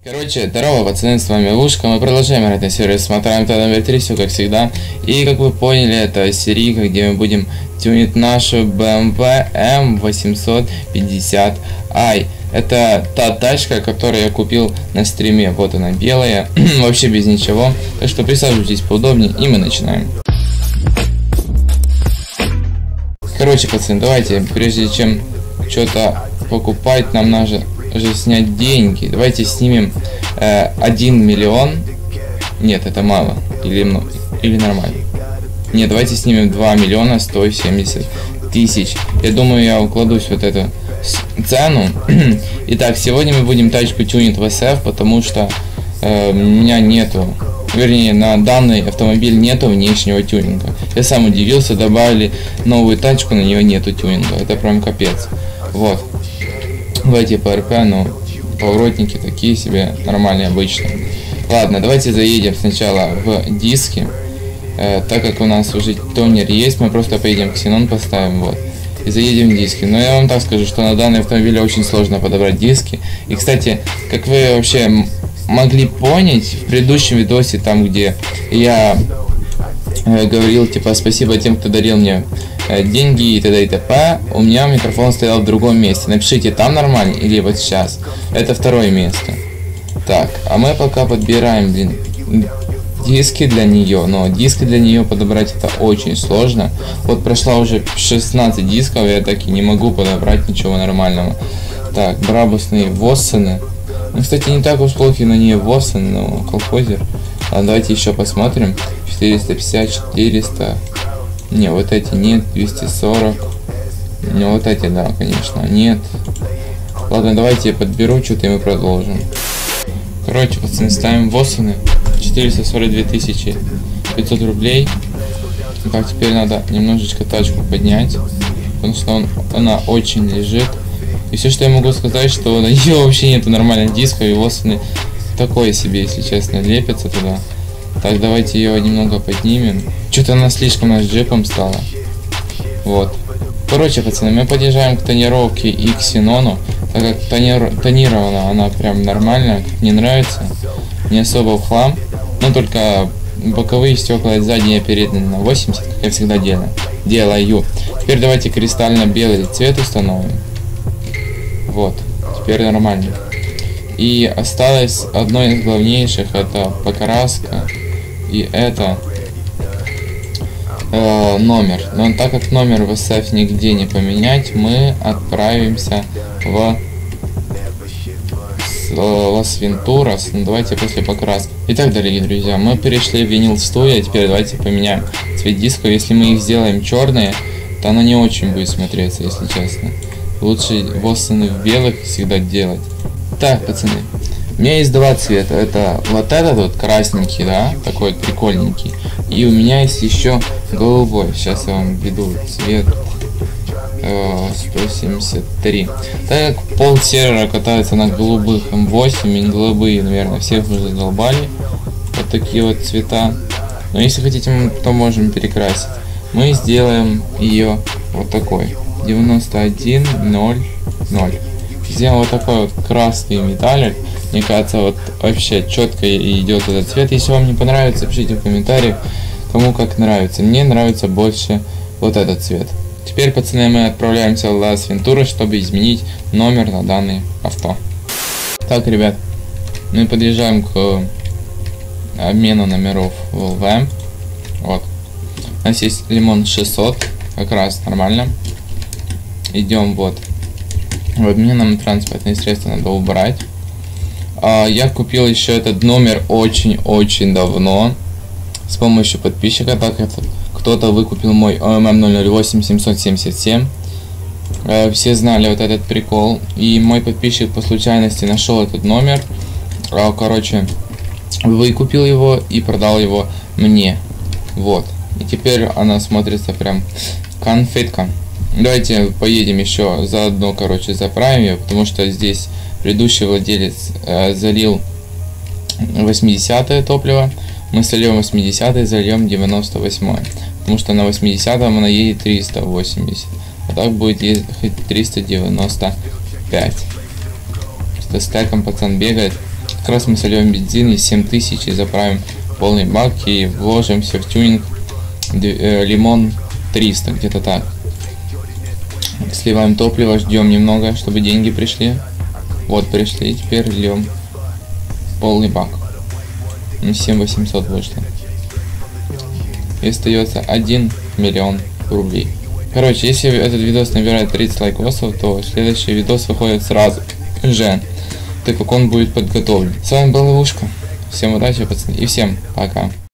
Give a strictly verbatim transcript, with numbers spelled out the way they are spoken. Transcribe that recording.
Короче, здорово, пацаны, с вами Лушка. Мы продолжаем играть на сервере смотаем номер три, все как всегда. И как вы поняли, это серийка, где мы будем тюнить нашу бэ эм вэ эм восемьсот пятьдесят ай. Это та тачка, которую я купил на стриме. Вот она, белая, вообще без ничего. Так что присаживайтесь поудобнее, и мы начинаем. Короче, пацаны, давайте, прежде чем что-то покупать, нам надо же снять деньги. Давайте снимем э, один миллион. Нет, это мало. Или, или нормально. Нет, давайте снимем два миллиона сто семьдесят тысяч. Я думаю, я укладусь вот эту цену. Итак, сегодня мы будем тачку тюнить в эс эф, потому что э, у меня нету, вернее, на данный автомобиль нету внешнего тюнинга. Я сам удивился, добавили новую тачку, на нее нету тюнинга. Это прям капец. Вот. Давайте по эр пэ, но поворотники такие себе нормальные, обычные. Ладно, давайте заедем сначала в диски. Э, так как у нас уже тонер есть, мы просто поедем к Ксенон, поставим, вот. И заедем в диски. Но я вам так скажу, что на данный автомобиль очень сложно подобрать диски. И, кстати, как вы вообще могли понять в предыдущем видосе, там где я э, говорил, типа, спасибо тем, кто дарил мне деньги и т.д. и т.п. У меня микрофон стоял в другом месте. Напишите, там нормально или вот сейчас. Это второе место. Так, а мы пока подбираем, блин, диски для нее. Но диски для нее подобрать это очень сложно. Вот прошла уже шестнадцать дисков, я так и не могу подобрать ничего нормального. Так, брабусные воссены. Ну, кстати, не так уж плохи на нее воссены, но колхозер. Ладно, давайте еще посмотрим. четыреста пятьдесят, четыреста. Не, вот эти нет, двести сорок. Не, вот эти, да, конечно, нет. Ладно, давайте я подберу что-то и мы продолжим. Короче, пацаны, ставим воссены. четыреста сорок две тысячи пятьсот рублей. Так, теперь надо немножечко тачку поднять, потому что он, она очень лежит. И все, что я могу сказать, что на нее вообще нету нормальных дисков, и воссены такое себе, если честно, лепятся туда. Так, давайте ее немного поднимем. Что-то она слишком наш джипом стала. Вот. Короче, пацаны, мы подъезжаем к тонировке и к Ксенону. Так как тонир... тонирована она прям нормально, мне нравится. Не особо в хлам. Но только боковые стекла и задние передние на восемьдесят, как я всегда делаю. Делаю. Теперь давайте кристально-белый цвет установим. Вот. Теперь нормально. И осталось одно из главнейших, это покраска. И это э, номер. Но так как номер в эс эф нигде не поменять, мы отправимся в Лас-Вентурас. Ну, давайте после покраски. Итак, дорогие друзья, мы перешли в винил студия. Теперь давайте поменяем цвет дисков. Если мы их сделаем черные, то оно не очень будет смотреться, если честно. Лучше воссены в белых всегда делать. Так, пацаны, у меня есть два цвета. Это вот этот вот красненький, да, такой вот прикольненький. И у меня есть еще голубой. Сейчас я вам введу цвет э, сто семьдесят три. Так как пол сервера катается на голубых эм восемь, и голубые, наверное, всех уже задолбали. Вот такие вот цвета. Но если хотите, мы потом можем перекрасить. Мы сделаем ее вот такой. девяносто один ноль ноль. Сделаем вот такой вот красный металлик. Мне кажется, вот вообще четко идет этот цвет. Если вам не понравится, пишите в комментариях, кому как нравится. Мне нравится больше вот этот цвет. Теперь, пацаны, мы отправляемся в Лас-Вентурас, чтобы изменить номер на данное авто. Так, ребят, мы подъезжаем к обмену номеров в эл вэ эм. Вот. У нас есть лимон шестьсот, как раз нормально. Идем вот. В обменном транспортные средства надо убрать. А, я купил еще этот номер очень-очень давно с помощью подписчика, так как кто-то выкупил мой о эм эм ноль ноль восемь семьсот семьдесят семь. А, все знали вот этот прикол. И мой подписчик по случайности нашел этот номер. А, короче, выкупил его и продал его мне. Вот. И теперь она смотрится прям конфетка. Давайте поедем еще заодно, короче, заправим ее, потому что здесь предыдущий владелец э, залил восьмидесятое топливо. Мы сольем восьмидесятое, зальем девяносто восьмое, потому что на восьмидесятом она едет триста восемьдесят, а так будет ехать триста девяносто пять. Что стеком пацан бегает. Как раз мы сольем бензин и семь тысяч и заправим полный бак и вложимся в тюнинг лимон триста, где-то так. Сливаем топливо, ждем немного, чтобы деньги пришли. Вот пришли, и теперь льем полный бак. семь восемьсот вышло. И остается один миллион рублей. Короче, если этот видос набирает тридцать лайкосов, то следующий видос выходит сразу же, так как он будет подготовлен. С вами был Ловушка. Всем удачи, пацаны, и всем пока.